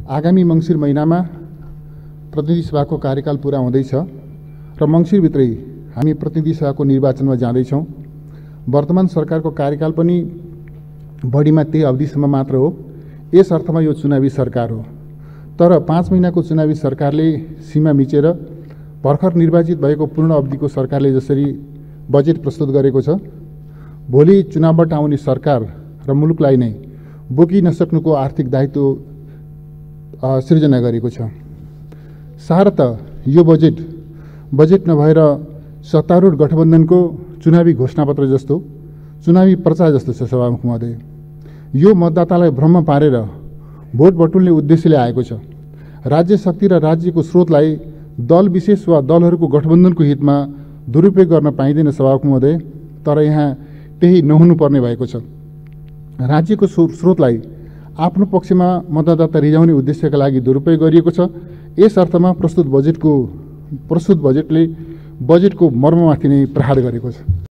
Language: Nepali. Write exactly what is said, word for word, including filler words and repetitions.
आगामी मङ्सिर महिनामा प्रतिनिधि सभाको कार्यकाल पूरा हुँदैछ र मङ्सिरभित्रै हामी प्रतिनिधि सभाको निर्वाचनमा जाँदैछौँ। वर्तमान सरकारको कार्यकाल पनि बढीमा त्यही अवधिसम्म मात्र हो। यस अर्थमा यो चुनावी सरकार हो। तर पाँच महिनाको चुनावी सरकारले सीमा मिचेर भर्खर निर्वाचित भएको पूर्ण अवधिको सरकारले जसरी बजेट प्रस्तुत गरेको छ, भोलि चुनावबाट आउने सरकार र मुलुकलाई नै बोकि नसक्नुको आर्थिक दायित्व सृजना गरेको छ। सारत यो बजेट बजेट नभएर सत्तारूढ गठबन्धनको चुनावी घोषणापत्र जस्तो, चुनावी प्रचार जस्तो छ। सभामुख महोदय, यो मतदातालाई भ्रम पारेर भोट बटुल्ने उद्देश्यले आएको छ। राज्य शक्ति र राज्यको स्रोतलाई दल विशेष वा दलहरूको गठबन्धनको हितमा दुरुपयोग गर्न पाइँदैन सभामुख महोदय। तर यहाँ त्यही नहुनुपर्ने भएको छ। राज्यको स्रोतलाई आफ्नो पक्षमा मतदाता रिझाउने उद्देश्यका लागि दुरुपयोग गरिएको छ। यस अर्थमा प्रस्तुत बजेटको प्रस्तुत बजेटले बजेटको मर्ममाथि नै प्रहार गरेको छ।